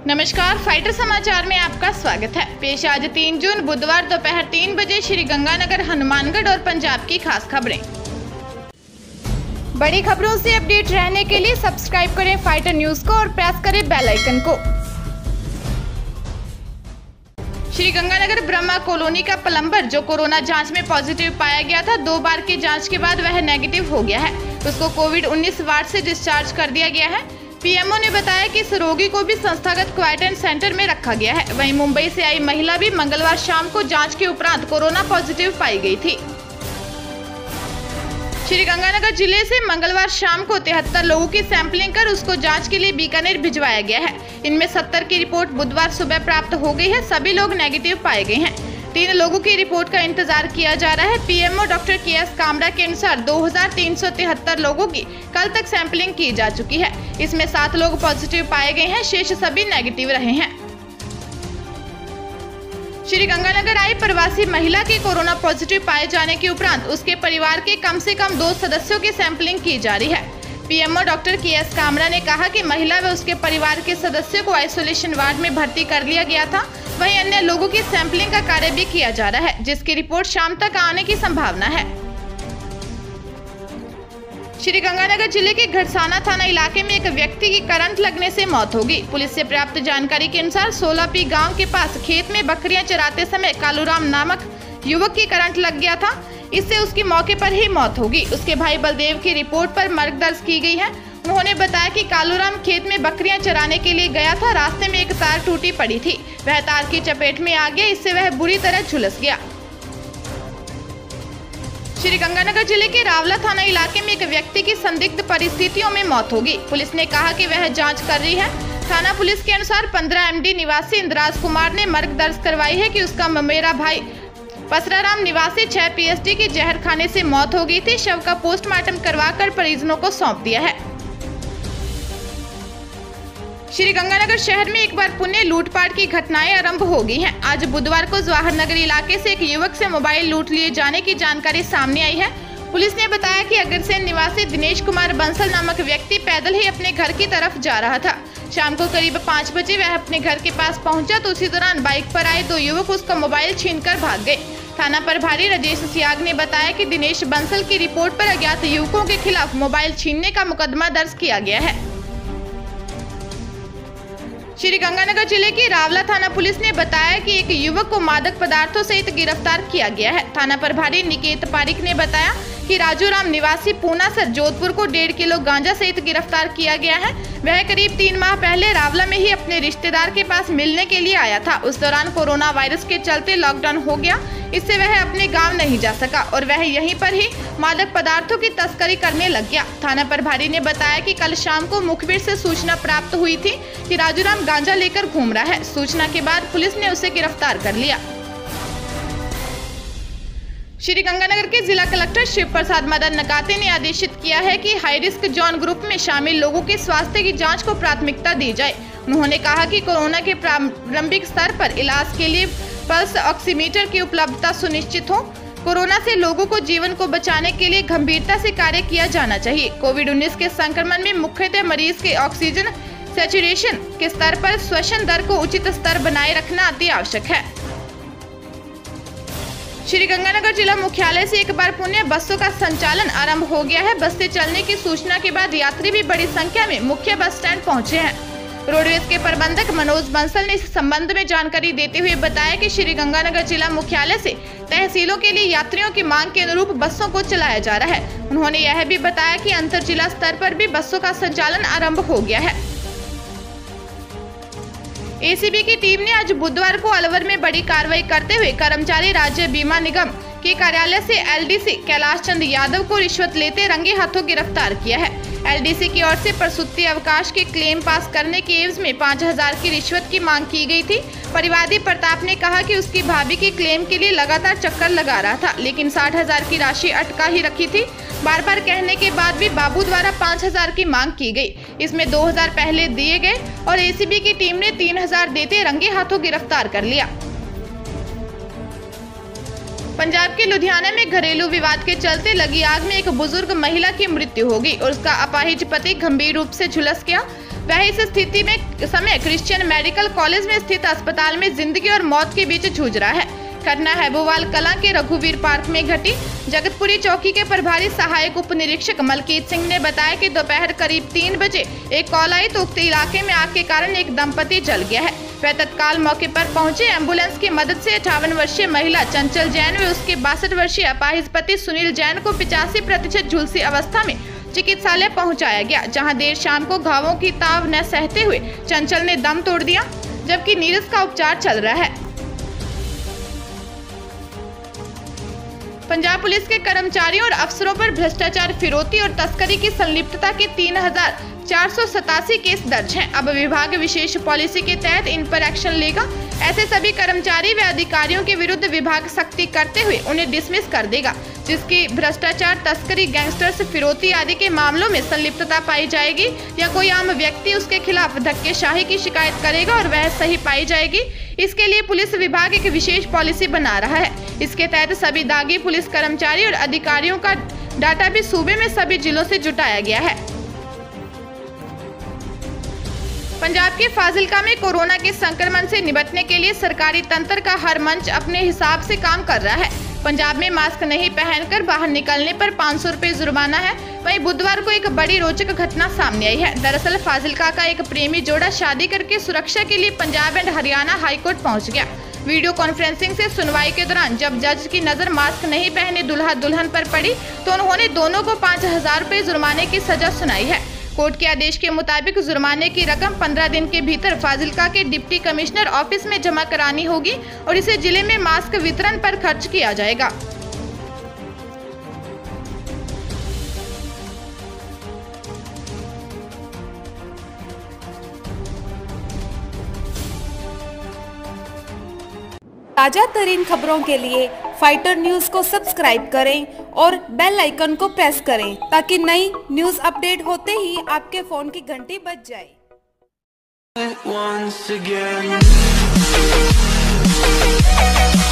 नमस्कार, फाइटर समाचार में आपका स्वागत है। पेश आज 3 जून बुधवार दोपहर 3 बजे श्री गंगानगर, हनुमानगढ़ और पंजाब की खास खबरें। बड़ी खबरों से अपडेट रहने के लिए सब्सक्राइब करें फाइटर न्यूज को और प्रेस करें बेल आइकन को। श्री गंगानगर ब्रह्मा कॉलोनी का प्लम्बर जो कोरोना जांच में पॉजिटिव पाया गया था, 2 बार की जांच के बाद वह नेगेटिव हो गया है। उसको कोविड-19 वार्ड से डिस्चार्ज कर दिया गया है। पीएमओ ने बताया कि इस रोगी को भी संस्थागत क्वारंटाइन सेंटर में रखा गया है। वहीं मुंबई से आई महिला भी मंगलवार शाम को जांच के उपरांत कोरोना पॉजिटिव पाई गई थी। श्री गंगानगर जिले से मंगलवार शाम को 73 लोगों की सैंपलिंग कर उसको जांच के लिए बीकानेर भिजवाया गया है। इनमें 70 की रिपोर्ट बुधवार सुबह प्राप्त हो गई है। सभी लोग नेगेटिव पाए गए हैं। 3 लोगों की रिपोर्ट का इंतजार किया जा रहा है। PMO doctor KS. कामरा के अनुसार 2373 लोगों की कल तक सैंपलिंग की जा चुकी है। इसमें 7 लोग पॉजिटिव पाए गए हैं, शेष सभी नेगेटिव रहे हैं। श्री गंगानगर आई प्रवासी महिला के कोरोना पॉजिटिव पाए जाने के उपरांत उसके परिवार के कम से कम 2 सदस्यों की सैंपलिंग की जा रही है। PMO doctor KS. कामरा ने कहा कि महिला व उसके परिवार के सदस्यों को आइसोलेशन वार्ड में भर्ती कर लिया गया था। वहीं अन्य लोगों की सैंपलिंग का कार्य भी किया जा रहा है, जिसकी रिपोर्ट शाम तक आने की संभावना है। श्री गंगानगर जिले के घड़साना थाना इलाके में एक व्यक्ति की करंट लगने से मौत हो गई। पुलिस से प्राप्त जानकारी के अनुसार 16P गांव के पास खेत में बकरियां चराते समय कालूराम नामक युवक की करंट लग गया था। इससे उसकी मौके पर ही मौत हो गई। उसके भाई बलदेव की रिपोर्ट पर मर्ग दर्ज की गई है। उन्होंने बताया कि कालूराम खेत में बकरियां चराने के लिए गया था। रास्ते में एक तार टूटी पड़ी थी, वह तार की चपेट में आ गया। इससे वह बुरी तरह झुलस गया। श्री गंगानगर जिले के रावला थाना इलाके में एक व्यक्ति की संदिग्ध परिस्थितियों में मौत हो गई। पुलिस ने कहा कि वह जांच कर रही है। थाना पुलिस के अनुसार 15 MD निवासी इंद्राज कुमार ने मर्ग दर्ज करवाई है कि उसका ममेरा भाई पसराराम निवासी 6 PST की जहर खाने से मौत हो गई थी। शव का पोस्टमार्टम करवाकर परिजनों को सौंप दिया है। श्री गंगानगर शहर में एक बार पुनः लूटपाट की घटनाएं आरंभ हो गई हैं। आज बुधवार को जवाहर नगर इलाके से एक युवक से मोबाइल लूट लिए जाने की जानकारी सामने आई है। पुलिस ने बताया कि अग्रसेन निवासी दिनेश कुमार बंसल नामक व्यक्ति पैदल ही अपने घर की तरफ जा रहा था। शाम को करीब 5 बजे वह अपने घर के पास पहुंचा तो उसी दौरान बाइक पर आए 2 युवक उसका मोबाइल छीनकर भाग गए। थाना प्रभारी राजेश सियाग ने बताया कि दिनेश बंसल की रिपोर्ट पर अज्ञात युवकों के खिलाफ मोबाइल छीनने का मुकदमा दर्ज किया गया है। श्री गंगानगर जिले की रावला थाना पुलिस ने बताया कि एक युवक को मादक पदार्थों सहित गिरफ्तार किया गया है। थाना प्रभारी निकेत पारिक ने बताया कि राजू राम निवासी पूना से जोधपुर को 1.5 किलो गांजा सहित गिरफ्तार किया गया है। वह करीब 3 माह पहले रावला में ही अपने रिश्तेदार के पास मिलने के लिए आया था। उस दौरान कोरोना वायरस के चलते लॉकडाउन हो गया। इससे वह अपने गांव नहीं जा सका और वह यहीं पर ही मादक पदार्थों की तस्करी करने लग गया। थाना प्रभारी ने बताया कि कल शाम को मुखबिर से सूचना प्राप्त हुई थी कि राजूराम गांजा लेकर घूम रहा है। सूचना के बाद पुलिस ने उसे गिरफ्तार कर लिया। श्री गंगानगर के जिला कलेक्टर शिव प्रसाद मदन नकाते ने आदेशित किया है कि हाई रिस्क जोन ग्रुप में शामिल लोगों के स्वास्थ्य की जांच को प्राथमिकता दी जाए। उन्होंने कहा कि कोरोना के प्रारंभिक स्तर पर इलाज के लिए पल्स ऑक्सीमीटर की उपलब्धता सुनिश्चित हो। कोरोना से लोगों को जीवन को बचाने के लिए गंभीरता से कार्य किया जाना चाहिए। कोविड-19 के संक्रमण में मुख्यतः मरीज के ऑक्सीजन सैचुरेशन के स्तर पर श्वसन दर को उचित स्तर बनाए रखना अति आवश्यक है। श्री गंगानगर जिला मुख्यालय से एक बार पुनः बसों का संचालन आरंभ हो गया है। बसें चलने की सूचना के बाद यात्री भी बड़ी संख्या में मुख्य बस स्टैंड पहुंचे हैं। रोडवेज के प्रबंधक मनोज बंसल ने इस संबंध में जानकारी देते हुए बताया कि श्री गंगानगर जिला मुख्यालय से तहसीलों के लिए यात्रियों की मांग के अनुरूप बसों को चलाया जा रहा है। उन्होंने यह भी बताया कि अंतर जिला स्तर पर भी बसों का संचालन आरंभ हो गया है। एसीबी की टीम ने आज बुधवार को अलवर में बड़ी कार्रवाई करते हुए कर्मचारी राज्य बीमा निगम के कार्यालय से LDC कैलाश चंद यादव को रिश्वत लेते रंगे हाथों गिरफ्तार किया है। LDC की ओर से प्रसूति अवकाश के क्लेम पास करने के एवज में 5000 की रिश्वत की मांग की गई थी। परिवादी प्रताप ने कहा कि उसकी भाभी की क्लेम के लिए लगातार चक्कर लगा रहा था, लेकिन 60,000 की राशि अटका ही रखी थी। बार बार कहने के बाद भी बाबू द्वारा 5000 की मांग की गई। इसमें 2000 पहले दिए गए और एसीबी की टीम ने 3000 देते रंगे हाथों गिरफ्तार कर लिया। पंजाब के लुधियाना में घरेलू विवाद के चलते लगी आग में एक बुजुर्ग महिला की मृत्यु हो गई और उसका अपाहिज पति गंभीर रूप से झुलस गया। वह इस स्थिति में समय क्रिश्चियन मेडिकल कॉलेज में स्थित अस्पताल में जिंदगी और मौत के बीच जूझ रहा है। घटना हैबोवाल कला के रघुवीर पार्क में घटी। जगतपुरी चौकी के प्रभारी सहायक उप निरीक्षक मलकीत सिंह ने बताया कि दोपहर करीब 3 बजे एक कॉल आई तो उक्त इलाके में आग के कारण एक दंपति जल गया है। वह तत्काल मौके पर पहुंचे। एम्बुलेंस की मदद से 58 वर्षीय महिला चंचल जैन व उसके 62 वर्षीय अपाहिज पति सुनील जैन को 85% झुलसी अवस्था में चिकित्सालय पहुंचाया गया, जहां देर शाम को घावों की ताव न सहते हुए चंचल ने दम तोड़ दिया, जबकि नीरज का उपचार चल रहा है। पंजाब पुलिस के कर्मचारियों और अफसरों पर भ्रष्टाचार, फिरौती और तस्करी की संलिप्तता के 3487 केस दर्ज हैं। अब विभाग विशेष पॉलिसी के तहत इन पर एक्शन लेगा। ऐसे सभी कर्मचारी व अधिकारियों के विरुद्ध विभाग सख्ती करते हुए उन्हें डिसमिस कर देगा, जिसकी भ्रष्टाचार, तस्करी, गैंगस्टर्स, फिरौती आदि के मामलों में संलिप्तता पाई जाएगी या कोई आम व्यक्ति उसके खिलाफ धक्केशाही की शिकायत करेगा और वह सही पाई जाएगी, इसके लिए पुलिस विभाग एक विशेष पॉलिसी बना रहा है। इसके तहत सभी दागी पुलिस कर्मचारी और अधिकारियों का डाटा भी सूबे में सभी जिलों से जुटाया गया है। पंजाब के फाजिलका में कोरोना के संक्रमण से निपटने के लिए सरकारी तंत्र का हर मंच अपने हिसाब से काम कर रहा है। पंजाब में मास्क नहीं पहनकर बाहर निकलने पर 500 रुपए जुर्माना है। वहीं बुधवार को एक बड़ी रोचक घटना सामने आई है। दरअसल फाजिलका का एक प्रेमी जोड़ा शादी करके सुरक्षा के लिए पंजाब एंड हरियाणा हाईकोर्ट पहुंच गया। वीडियो कॉन्फ्रेंसिंग से सुनवाई के दौरान जब जज की नजर मास्क नहीं पहने दूल्हा दुल्हन पर पड़ी तो उन्होंने दोनों को 5000 रुपए जुर्माने की सजा सुनाई है। कोर्ट के आदेश के मुताबिक जुर्माने की रकम 15 दिन के भीतर फाजिलका के डिप्टी कमिश्नर ऑफिस में जमा करानी होगी और इसे जिले में मास्क वितरण पर खर्च किया जाएगा। ताजा तरीन खबरों के लिए फाइटर न्यूज को सब्सक्राइब करें और बेल आइकन को प्रेस करें ताकि नई न्यूज अपडेट होते ही आपके फोन की घंटी बज जाए।